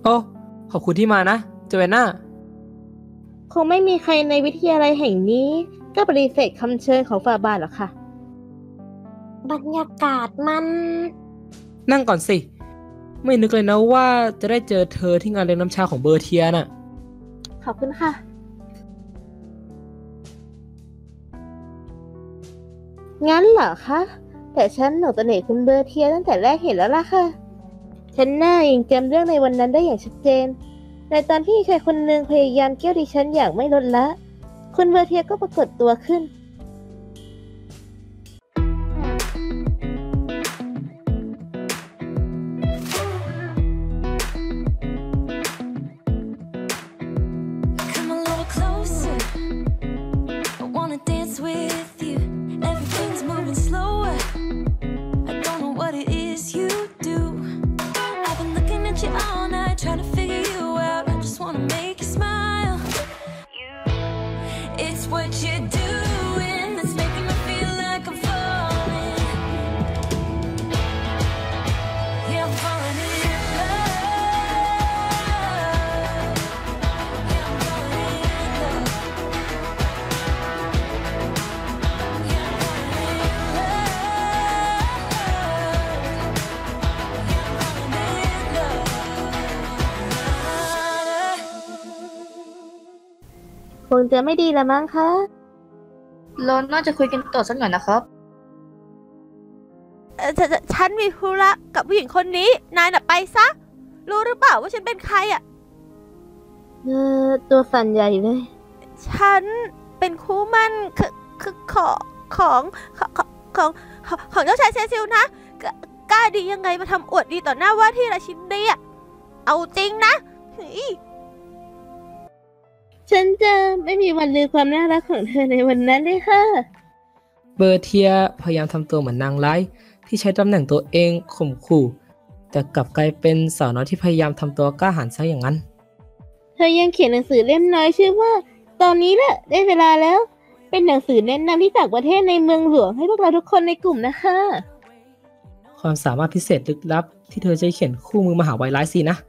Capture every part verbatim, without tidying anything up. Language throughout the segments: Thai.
โอ้ขอบคุณที่มานะโจแอนนาคงไม่มีใครในวิทยาลัยแห่งนี้ก็ปฏิเสธคำเชิญของฝ่าบาทหรอกค่ะบรรยากาศมันนั่งก่อนสิไม่นึกเลยนะว่าจะได้เจอเธอที่งานเลี้ยงน้ำชาของเบอร์เทียน่ะขอบคุณค่ะงั้นเหรอคะแต่ฉันหลงเสน่ห์คุณเบอร์เทียตั้งแต่แรกเห็นแล้วล่ะค่ะฉันน่ายังจำเรื่องในวันนั้นได้อย่างชัดเจนในตอนที่ชายคนหนึ่งพยายามเกี่ยวดิฉันอย่างไม่ลดละคุณเบอร์เทียก็ปรากฏตัวขึ้นคงจะไม่ดีละมั้งคะเราน่าจะคุยกันต่อสักหน่อยนะครับเออฉันมีธุระกับผู้หญิงคนนี้นายน่ะไปซะรู้หรือเปล่าว่าฉันเป็นใครอ่ะเออตัวสั่นใหญ่เลยฉันเป็นคู่มั่นคือคือของของของของเจ้าชายเซซิลนะกล้าดียังไงมาทำอวดดีต่อหน้าว่าที่ราชินีอ่ะเอาจริงนะฉันจะไม่มีวันลืมความน่ารักของเธอในวันนั้นเลยค่ะเบอร์เทียพยายามทำตัวเหมือนนางร้ายที่ใช้ตำแหน่งตัวเองข่มขู่แต่กลับกลายเป็นสาวน้อยที่พยายามทำตัวกล้าหาญซะอย่างนั้นเธอยังเขียนหนังสือเล่มน้อยชื่อว่าตอนนี้แหละได้เวลาแล้วเป็นหนังสือแนะนำที่ต่างประเทศในเมืองหลวงให้พวกเราทุกคนในกลุ่มนะคะความสามารถพิเศษลึกลับที่เธอจะเขียนคู่มือมหาวิทยาลัยสินะ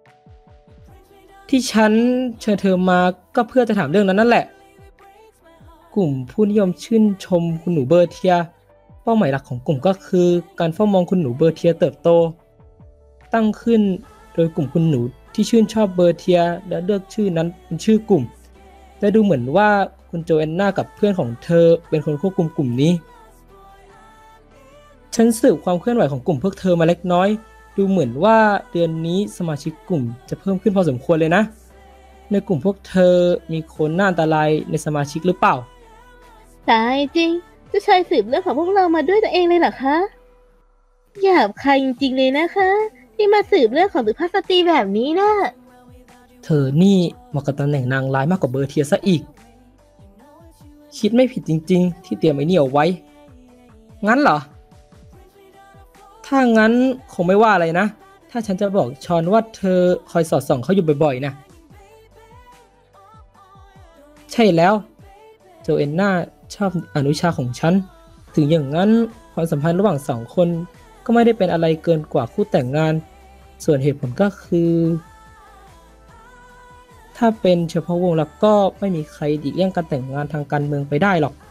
ที่ฉันเชิญเธอมาก็เพื่อจะถามเรื่องนั้นนั่นแหละกลุ่มผู้นิยมชื่นชมคุณหนูเบอร์เทียเป้าหมายหลักของกลุ่มก็คือการเฝ้ามองคุณหนูเบอร์เทียเติบโตตั้งขึ้นโดยกลุ่มคุณหนูที่ชื่นชอบเบอร์เทียและเลือกชื่อนั้นเป็นชื่อกลุ่มและดูเหมือนว่าคุณโจแอนนากับเพื่อนของเธอเป็นคนควบคุมกลุ่มนี้ฉันสืบความเคลื่อนไหวของกลุ่มพวกเธอมาเล็กน้อยดูเหมือนว่าเดือนนี้สมาชิกกลุ่มจะเพิ่มขึ้นพอสมควรเลยนะในกลุ่มพวกเธอมีคนน่าอันตรายในสมาชิกหรือเปล่าตายจริงเจ้าชายสืบเรื่องของพวกเรามาด้วยตัวเองเลยเหรอคะหยาบคายจริงๆเลยนะคะที่มาสืบเรื่องของสุภาพสตรีแบบนี้นะเธอนี่เหมาะกับตำแหน่งนางร้ายมากกว่าเบอร์เทียซะอีกคิดไม่ผิดจริงๆที่เตรียมไอ้นี่เอาไว้งั้นเหรอถ้างั้นคงไม่ว่าอะไรนะถ้าฉันจะบอกชอนว่าเธอคอยสอดส่องเขาอยู่บ่อยๆนะใช่แล้วโจเอนนาชอบอนุชาของฉันถึงอย่างนั้นความสัมพันธ์ระหว่างสองคนก็ไม่ได้เป็นอะไรเกินกว่าคู่แต่งงานส่วนเหตุผลก็คือถ้าเป็นเฉพาะวงแล้วก็ไม่มีใครหลีกเลี่ยงการแต่งงานทางการเมืองไปได้หรอก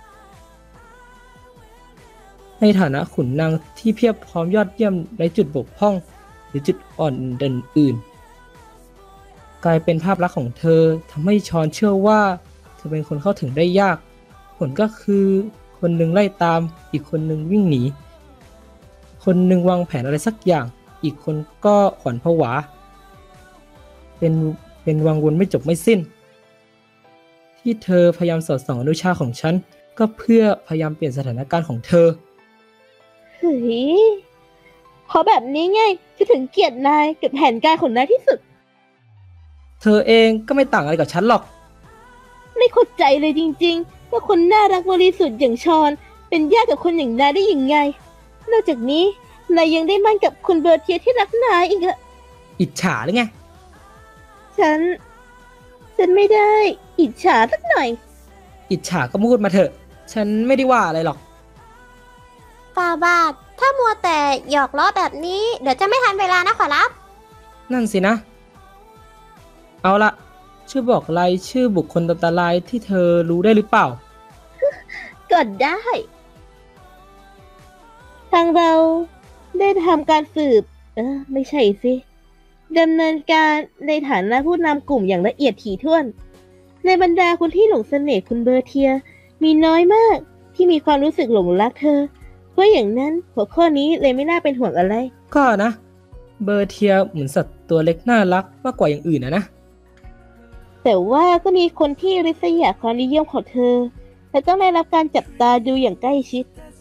ในฐานะขุนนางที่เพียบพร้อมยอดเยี่ยมในจุดบกพร่องหรือจุดอ่อนเด่นอื่นกลายเป็นภาพลักษณ์ของเธอทำให้ชอนเชื่อว่าเธอเป็นคนเข้าถึงได้ยากผลก็คือคนหนึ่งไล่ตามอีกคนหนึ่งวิ่งหนีคนหนึ่งวางแผนอะไรสักอย่างอีกคนก็ขวัญผวาเป็นเป็นวังวนไม่จบไม่สิ้นที่เธอพยายามสอดส่องอนุชาของฉันก็เพื่อพยายามเปลี่ยนสถานการณ์ของเธอเฮ้ยเพราะแบบนี้ไงจะถึงเกลียดนายกับแผนการของนายที่สุดเธอเองก็ไม่ต่างอะไรกับฉันหรอกไม่เข้าใจเลยจริงๆว่าคนน่ารักบริสุทธิ์อย่างชอนเป็นญาติกับคนอย่างนายได้ยังไงนอกจากนี้นายยังได้มั่นกับคุณเบอร์เทียที่รักนายอีกอะอิจฉาหรือไงฉันฉันไม่ได้อิจฉาสักหน่อยอิจฉาก็พูดมาเถอะฉันไม่ได้ว่าอะไรหรอกฝ่าบาทถ้ามัวแต่หยอกล้อแบบนี้เดี๋ยวจะไม่ทันเวลานะขอรับนั่นสินะเอาละช่วยบอกรายชื่อบุคคลอันตรายที่เธอรู้ได้หรือเปล่าก็ได้ ทางเราได้ทำการสืบ เออ ไม่ใช่สิดำเนินการในฐานะผู้นำกลุ่มอย่างละเอียดถี่ถ้วน ในบรรดาคนที่หลงเสน่ห์คุณเบอร์เทีย มีน้อยมากที่มีความรู้สึกหลงรักเธอ เพราะอย่างนั้นหัวข้อนี้เลยไม่น่าเป็นห่วงอะไรก็นะ เบอร์เทียเหมือนสัตว์ตัวเล็กน่ารักมากกว่าอย่างอื่นนะนะแต่ว่าก็มีคนที่ริษยาความนิยมของเธอ และต้องได้รับการจับตาดูอย่างใกล้ชิด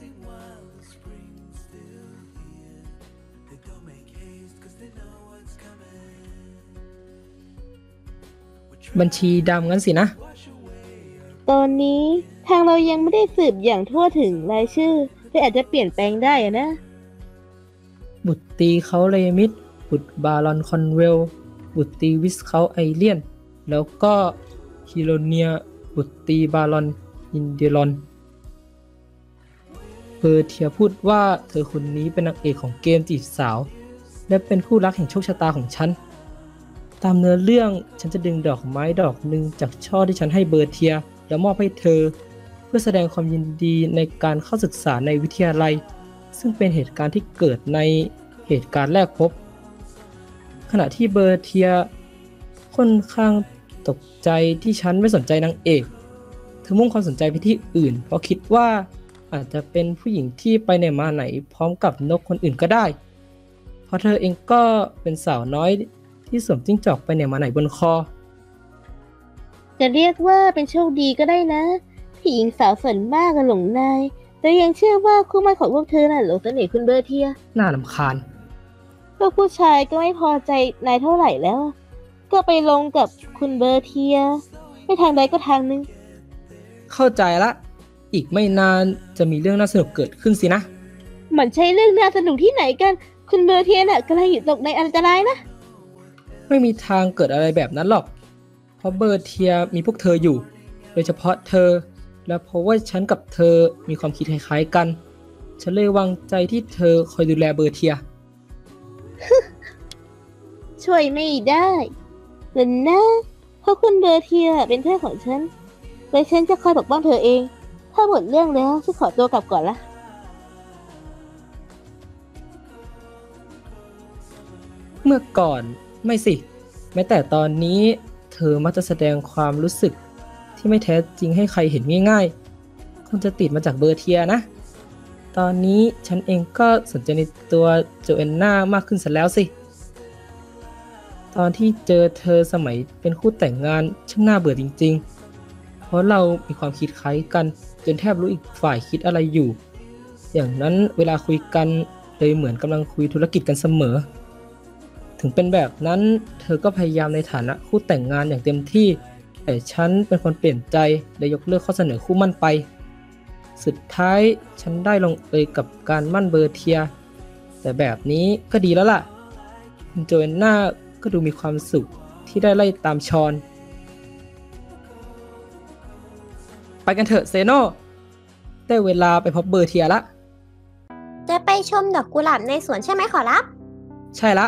บัญชีดำงั้นสินะตอนนี้ทางเรายังไม่ได้สืบอย่างทั่วถึงรายชื่อที่อาจจะเปลี่ยนแปลงได้อะนะบุตรตีเขาเลมิดบุตรบารอนคอนเวล บุตรตีวิสเขาไอเลียน แล้วก็ฮิโรเนีย บุตรตีบารอนอินเดรอนเบอร์เทียพูดว่าเธอคนนี้เป็นนางเอกของเกมจีบสาว และเป็นคู่รักแห่งโชคชะตาของฉัน ตามเนื้อเรื่องฉันจะดึงดอกไม้ดอกหนึ่งจากช่อที่ฉันให้เบอร์เทียแล้วมอบให้เธอ เพื่อแสดงความยินดีในการเข้าศึกษาในวิทยาลัย ซึ่งเป็นเหตุการณ์ที่เกิดในเหตุการณ์แรกพบ ขณะที่เบอร์เทียค่อนข้างตกใจที่ฉันไม่สนใจนางเอกเธอมุ่งความสนใจไปที่อื่น เพราะคิดว่าอาจจะเป็นผู้หญิงที่ไปไหนมาไหนพร้อมกับนกคนอื่นก็ได้ เพราะเธอเองก็เป็นสาวน้อยที่สวมจิ้งจอกไปไหนมาไหนบนคอจะเรียกว่าเป็นโชคดีก็ได้นะที่หญิงสาวส่วนมากอะหลงนายแต่ยังเชื่อว่าคู่หมั่นของพวกเธอน่ะหลงเสน่ห์คุณเบอร์เทียน่ารำคาญพวกผู้ชายก็ไม่พอใจนายเท่าไหร่แล้ว ก็ไปลงกับคุณเบอร์เทียไม่ทางใดก็ทางหนึงเข้าใจละ อีกไม่นานจะมีเรื่องน่าสนุกเกิดขึ้นสินะมันใช่เรื่องน่าสนุกที่ไหนกัน คุณเบอร์เทียน่ะกำลังอยู่ตกในอันตรายนะไม่มีทางเกิดอะไรแบบนั้นหรอก เพราะเบอร์เทียมีพวกเธออยู่ โดยเฉพาะเธอ และเพราะว่าฉันกับเธอมีความคิดคล้ายๆกัน ฉันเลยวางใจที่เธอคอยดูแลเบอร์เทียช่วยไม่ได้แต่นะเพราะคุณเบอร์เทียเป็นเพื่อนของฉันและฉันจะคอยปกป้องเธอเอง ถ้าหมดเรื่องแล้วฉันขอตัวกลับก่อนละเมื่อก่อนไม่สิ แม้แต่ตอนนี้เธอมักจะแสดงความรู้สึกที่ไม่แท้จริงให้ใครเห็นง่ายๆ คงจะติดมาจากเบอร์เทียนะ ตอนนี้ฉันเองก็สนใจในตัวโจแอนนามากขึ้นซะแล้วสิ ตอนที่เจอเธอสมัยเป็นคู่แต่งงานช่างน่าเบื่อจริงๆ เพราะเรามีความคิดคล้ายกันจนแทบรู้อีกฝ่ายคิดอะไรอยู่ อย่างนั้นเวลาคุยกันเลยเหมือนกำลังคุยธุรกิจกันเสมอ ถึงเป็นแบบนั้นเธอก็พยายามในฐานะคู่แต่งงานอย่างเต็มที่ แต่ฉันเป็นคนเปลี่ยนใจและยกเลิกข้อเสนอคู่มั่นไป สุดท้ายฉันได้ลงเอยกับการมั่นเบอร์เทีย แต่แบบนี้ก็ดีแล้วล่ะคุณโจแอนนาก็ดูมีความสุขที่ได้ไล่ตามชอน ไปกันเถอะเซโน่ได้เวลาไปพบเบอร์เทียละจะไปชมดอกกุหลาบในสวนใช่ไหมขอรับใช่ละ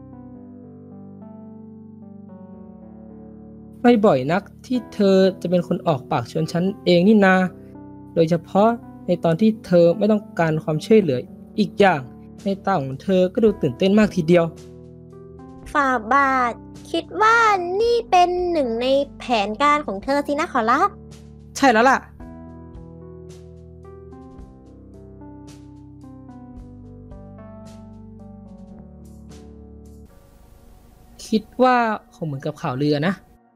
ไม่บ่อยนักที่เธอจะเป็นคนออกปากชวนฉันเองนี่นา โดยเฉพาะในตอนที่เธอไม่ต้องการความช่วยเหลืออีกอย่างในตาของเธอก็ดูตื่นเต้นมากทีเดียวฝ่าบาท คิดว่านี่เป็นหนึ่งในแผนการของเธอสินะขอรับใช่แล้วล่ะ คิดว่าคงเหมือนกับข่าวลือนะ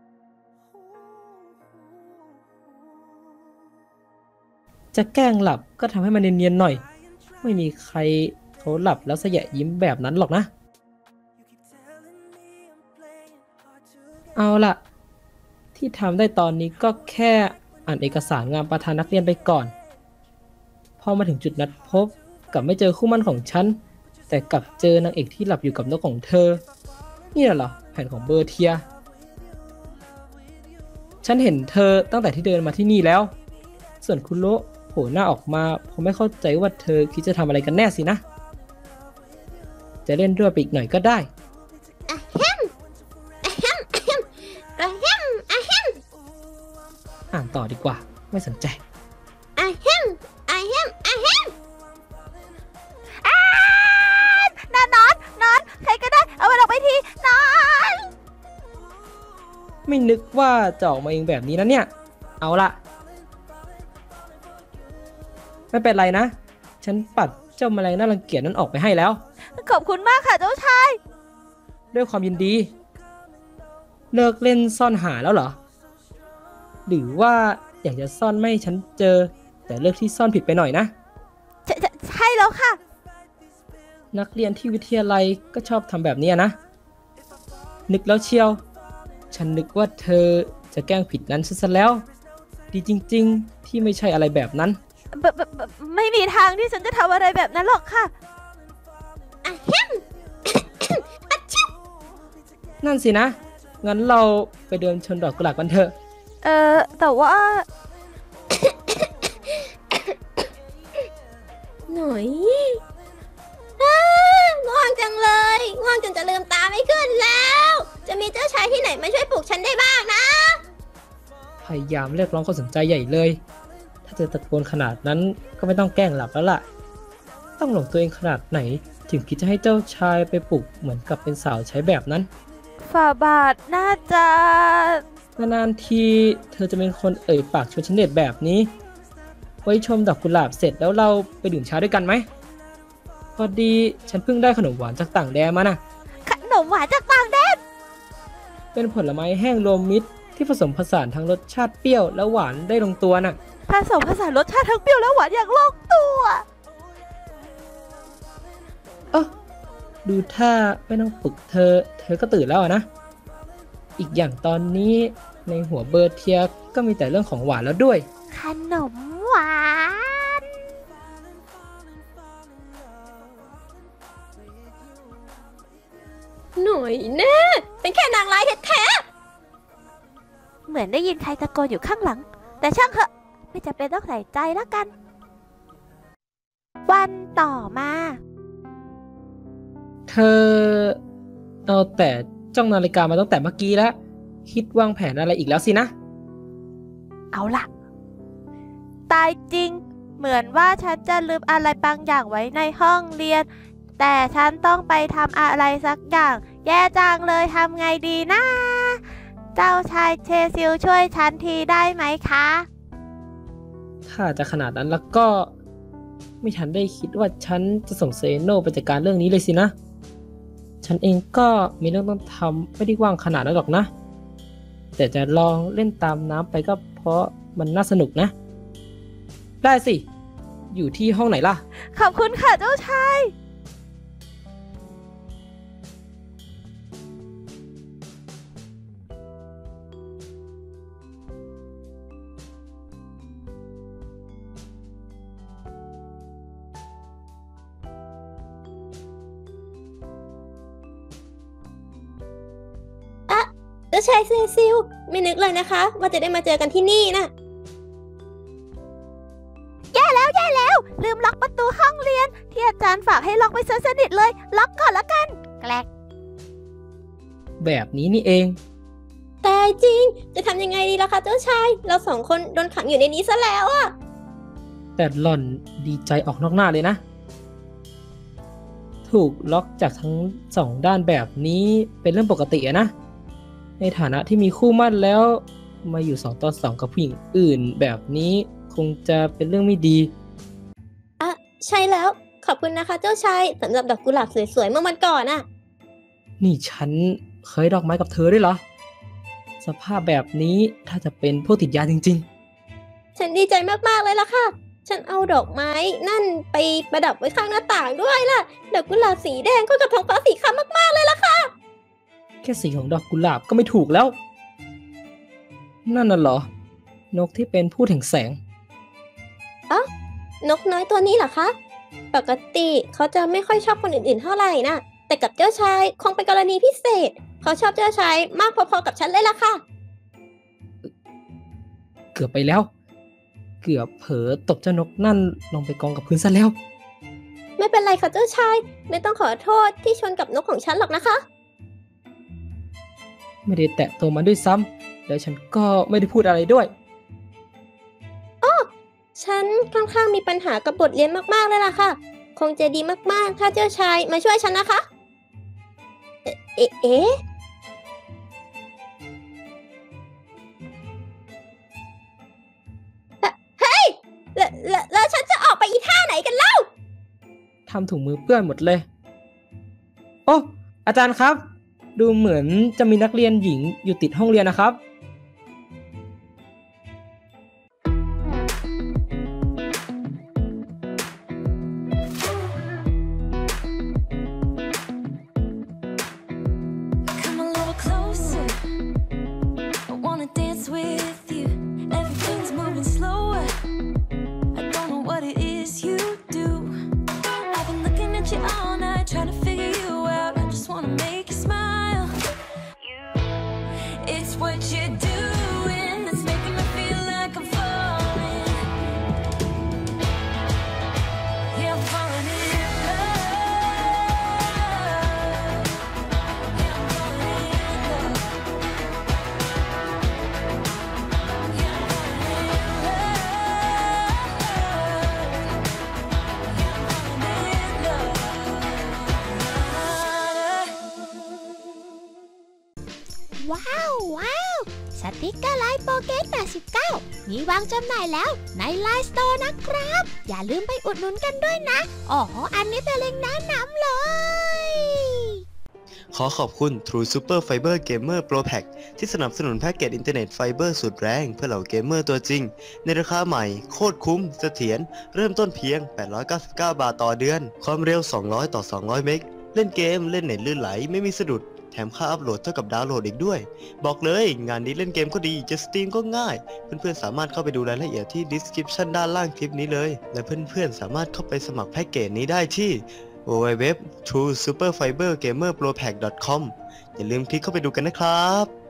จะแกล้งหลับก็ทำให้มันเนียนๆหน่อย ไม่มีใครเขาหลับแล้วสยะยิ้มแบบนั้นหรอกนะ เอาล่ะ ที่ทำได้ตอนนี้ก็แค่อ่านเอกสารงานประธานนักเรียนไปก่อน พอมาถึงจุดนัดพบกลับไม่เจอคู่หมั่นของฉัน แต่กลับเจอนางเอกที่หลับอยู่กับนกของเธอ นี่เหรอแผนของเบอร์เทีย ฉันเห็นเธอตั้งแต่ที่เดินมาที่นี่แล้ว ส่วนคุโระโผล่หน้าออกมาผมไม่เข้าใจว่าเธอคิดจะทำอะไรกันแน่สินะ จะเล่นด้วยไปอีกหน่อยก็ได้อ่านต่อดีกว่าไม่สนใจอะแฮมอะแฮมอะแฮมอ้านนอนนอนนอนใครก็ได้เอามันออกไปทีนอนไม่นึกว่าจะออกมาเองแบบนี้นะเนี่ย เอาละไม่เป็นไรนะ ฉันปัดเจ้าแมลงน่ารังเกียจนั้นออกไปให้แล้วขอบคุณมากค่ะเจ้าชายด้วยความยินดี เลิกเล่นซ่อนหาแล้วเหรอ หรือว่าอยากจะซ่อนไม่ให้ฉันเจอ แต่เลือกที่ซ่อนผิดไปหน่อยนะใช่ใช่ใช่แล้วค่ะนักเรียนที่วิทยาลัยก็ชอบทำแบบนี้นะ นึกแล้วเชียว ฉันนึกว่าเธอจะแกล้งผิดนั้นซะแล้ว ดีจริงๆที่ไม่ใช่อะไรแบบนั้นบบบบบไม่มีทางที่ฉันจะทำอะไรแบบนั้นหรอกค่ะอะแฮมนั่นสินะ งั้นเราไปเดินชนดอกกุหลาบกันเถอะเออแต่ว่าหน่อยอ้าง่วงจังเลยง่วงจนจะลืมตาไม่ขึ้นแล้ว จะมีเจ้าชายที่ไหนมาช่วยปลุกฉันได้บ้างนะพยายามเรียกร้องความสนใจใหญ่เลย ถ้าเธอตะโกนขนาดนั้นก็ไม่ต้องแกล้งหลับแล้วล่ะ ต้องหลงตัวเองขนาดไหน ถึงคิดจะให้เจ้าชายไปปลุกเหมือนกับเป็นสาวใช้แบบนั้นฝ่าบาทน่าจะนานๆทีเธอจะเป็นคนเอ่ยปากชวนฉันเด็ดแบบนี้ ไว้ชมดอกกุหลาบเสร็จแล้วเราไปดื่มชาด้วยกันไหม พอดีฉันเพิ่งได้ขนมหวานจากต่างแดนมานะขนมหวานจากต่างแดนเป็นผลไม้แห้งรวมมิตรที่ผสมผสานทั้งรสชาติเปรี้ยวและหวานได้ลงตัวน่ะผสมผสานรสชาติทั้งเปรี้ยวและหวานอย่างลงตัวเออดูถ้าไม่ต้องปลุกเธอ เธอก็ตื่นแล้วอะนะ อีกอย่างตอนนี้ในหัวเบอร์เทียก็มีแต่เรื่องของหวานแล้วด้วยขนมหวานหน่อยแน่เป็นแค่นางร้ายแท้เหมือนได้ยินใครตะโกนอยู่ข้างหลัง แต่ช่างเถอะไม่จะเป็นต้องใส่ใจแล้วกัน วันต่อมาเธอเอาแต่จ้องนาฬิกามาตั้งแต่เมื่อกี้แล้ว คิดวางแผนอะไรอีกแล้วสินะเอาล่ะ ตายจริง เหมือนว่าฉันจะลืมอะไรบางอย่างไว้ในห้องเรียน แต่ฉันต้องไปทำอะไรสักอย่าง แย่จังเลยทำไงดีนะ เจ้าชายเชซิลช่วยฉันทีได้ไหมคะถ้าจะขนาดนั้นแล้วก็ ไม่ทันได้คิดว่าฉันจะส่งเซโนไปจัดการเรื่องนี้เลยสินะ ฉันเองก็มีเรื่องต้องทำไม่ได้ว่างขนาดนั้นหรอกนะ แต่จะลองเล่นตามน้ำไปก็เพราะมันน่าสนุกนะ ได้สิ อยู่ที่ห้องไหนล่ะขอบคุณค่ะเจ้าชายๆเจ้าชายเซซิลไม่นึกเลยนะคะ ว่าจะได้มาเจอกันที่นี่นะแย่แล้วแย่แล้ว ลืมล็อกประตูห้องเรียน ที่อาจารย์ฝากให้ล็อกไว้ซะสนิทเลย ล็อกก่อนละกัน แกลกแบบนี้นี่เองตายจริงจะทำยังไงดีล่ะคะเจ้าชายเราสองคนโดนขังอยู่ในนี้ซะแล้วอะแต่หล่อนดีใจออกนอกหน้าเลยนะ ถูกล็อกจากทั้งสองด้านแบบนี้เป็นเรื่องปกติอะนะ ในฐานะที่มีคู่หมั่นแล้ว มาอยู่สองต่อสองกับผู้หญิงอื่นแบบนี้คงจะเป็นเรื่องไม่ดีอ่ะใช่แล้วขอบคุณนะคะเจ้าชายสำหรับดอกกุหลาบสวยๆเมื่อวันก่อนอะนี่ฉันเคยดอกไม้กับเธอด้วยเหรอ สภาพแบบนี้ถ้าจะเป็นพวกติดยาจริงฉันดีใจมากๆเลยล่ะค่ะ ฉันเอาดอกไม้นั่นไปประดับไว้ข้างหน้าต่างด้วยล่ะดอกกุหลาบสีแดงเข้ากับท้องฟ้าสีครามมากๆเลยล่ะค่ะๆ แค่สีของดอกกุหลาบก็ไม่ถูกแล้ว นั่นน่ะเหรอ นกที่เป็นผู้แห่งแสงนกน้อยตัวนี้เหรอคะ ปกติเขาจะไม่ค่อยชอบคนอื่นๆเท่าไหร่นะแต่กับเจ้าชายคงเป็นกรณีพิเศษ เขาชอบเจ้าชายมากพอๆกับฉันเลยล่ะค่ะเกือบไปแล้ว เกือบเผลอตบเจ้านกนั่นลงไปกองกับพื้นซะแล้วไม่เป็นไรค่ะเจ้าชายไม่ต้องขอโทษที่ชนกับนกของฉันหรอกนะคะไม่ได้แตะตัวมันด้วยซ้ำแล้วฉันก็ไม่ได้พูดอะไรด้วยฉันค่อนข้างมีปัญหากับบทเรียนมากๆเลยล่ะค่ะ คงจะดีมากๆ ถ้าเจ้าชายมาช่วยฉันนะคะ เอ๊ะเอ๊ะเอ๊ะเฮ้ยแล้วแล้วแล้วฉันจะออกไปอีท่าไหนกันเล่าทำถุงมือเปื้อนหมดเลย โอ้อาจารย์ครับ ดูเหมือนจะมีนักเรียนหญิงอยู่ติดห้องเรียนนะครับ Come a little closer. I wanna dance with you. Everything's moving slower. I don't know what it is you do. I've been looking at you all night, trying to figure you out. I just wanna make you smile. It's what you're doing that's making me feel like I'm falling. Yeah, I'm falling in love. Yeah, I'm falling in love. Yeah, I'm falling in love. Yeah, I'm falling in love. ว้าวว้าวสติกเกอร์ไลน์โปเกตแปดสิบเก้ามีวางจำหน่ายแล้วในไลน์สโตร์นะครับ อย่าลืมไปอุดหนุนกันด้วยนะอ๋ออันนี้เป็นเล็งก์แนะนำเลยขอขอบคุณ True Super Fiber Gamer Pro Pack ที่สนับสนุนแพ็กเกจอินเทอร์เน็ตไฟเบอร์สุดแรงเพื่อเหล่าเกมเมอร์ตัวจริง ในราคาใหม่โคตรคุ้มเสถียรเริ่มต้นเพียง แปดร้อยเก้าสิบเก้า บาทต่อเดือน ความเร็ว สองร้อย ต่อ สองร้อย เมกะเล่นเกมเล่นเน็ตลื่นไหลไม่มีสะดุด แถมค่าอัพโหลดเท่ากับดาวน์โหลดอีกด้วย บอกเลยงานนี้เล่นเกมก็ดีจะสตรีมก็ง่าย เพื่อนๆสามารถเข้าไปดูรายละเอียดที่ description ด้านล่างคลิปนี้เลย และเพื่อนๆสามารถเข้าไปสมัครแพ็กเกจนี้ได้ที่ ดับเบิลยู ดับเบิลยู ดับเบิลยู ดอท ทรู ซูเปอร์ ไฟเบอร์ เกมเมอร์ โปร แพ็ก ดอท คอม อย่าลืมคลิกเข้าไปดูกันนะครับ